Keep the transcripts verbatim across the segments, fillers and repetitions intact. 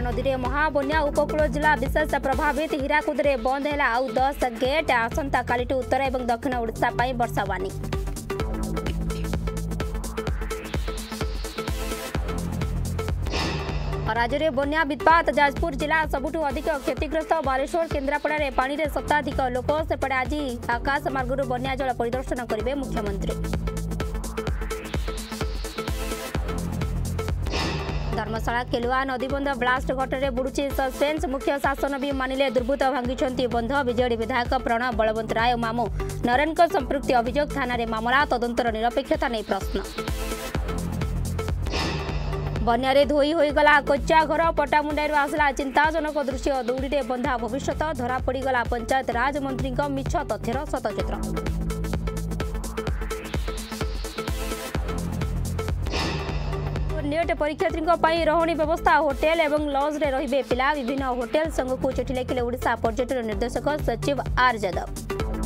महानदी में महाबन्या उपकूल जिला विशेष प्रभावित हीराकुद में बंद है आउ दस गेट आसंता कालिठू उत्तर और दक्षिण ओडिशा पर वर्षा वार्निंग। राज्य में बन्या वित्पात जाजपुर जिला सबुठु अधिक क्षतिग्रस्त बालेश्वर केन्द्रापड़ा में पानी रे शताधिक लोक सेपटे आज आकाश मार्ग बन्या जल परिदर्शन करेंगे मुख्यमंत्री। धर्मशाला केलुआ नदीबंध ब्लास्ट घटने बुड़ुची सस्पेंस मुख्य शासन भी मानिले दुर्बृत्त भांगी बंध विजेडी विधायक प्रणव बलवंत राय मामू नरेन संपृक्ति अभियोग थाना रे मामला तदंतर निरपेक्षता नहीं प्रश्न। बन्या धोई होगला कच्चा घर पटामुंडाई आसला चिंताजनक दृश्य दौड़ी बंधा भविष्य धरा पड़गला पंचायत राज मंत्री मिछ तथ्यर शतचित्र। नेट परीक्षार्थी रही व्यवस्था होटेल एवं लॉज रे रहिबे पिला विभिन्न होटेल संघ को चिठी लिखिले ओडिशा पर्यटन निर्देशक सचिव आर यादव।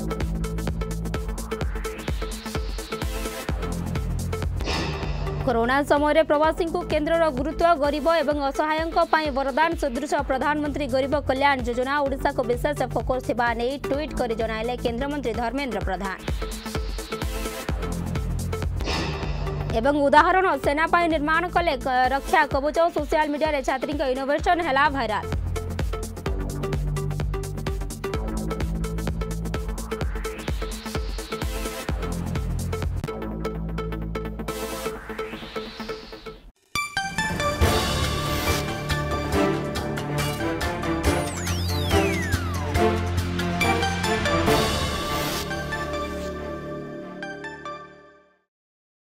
कोरोना समय प्रवासी को केन्द्र गुरुत्व गरीब एवं असहायों वरदान सदृश प्रधानमंत्री गरीब कल्याण योजना ओडिशा को विशेष फोकस थिबा नै ट्वीट कर जणाइले केन्द्रमंत्री धर्मेन्द्र प्रधान। एवं उदाहरण सेना निर्माण कले रक्षा कवच सोशल मीडिया रे छात्री इनोवेशन है भाइराल।